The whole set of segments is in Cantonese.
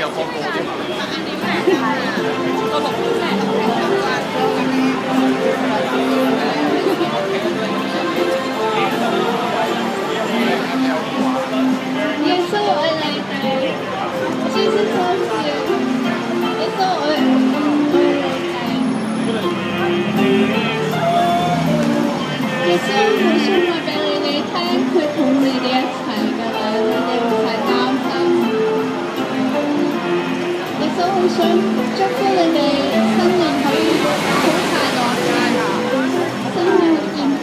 耶稣愛你哋，Jesus loves you。耶穌愛你哋，耶穌好想話俾你哋聽，佢同你哋一齊㗎啦，你哋唔使擔心。耶穌好想祝福你哋新年可以好快樂嘅，身體好健康。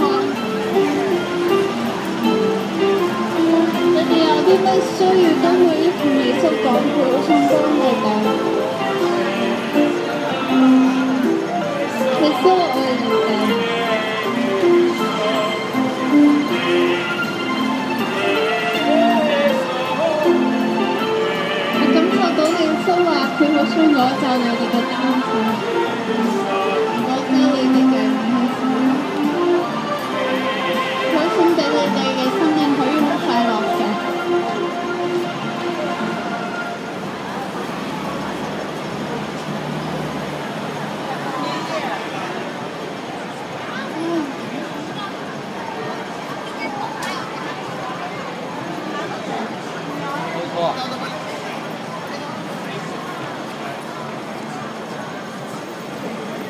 你哋有啲乜需要都會同耶穌講，佢好想幫你哋。耶穌愛你哋。我感受到耶穌話，佢好想攞走你哋嘅擔子，攞走你哋嘅唔開心。佢想俾你哋嘅生命可以好快樂嘅。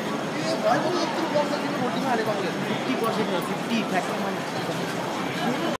50% 50%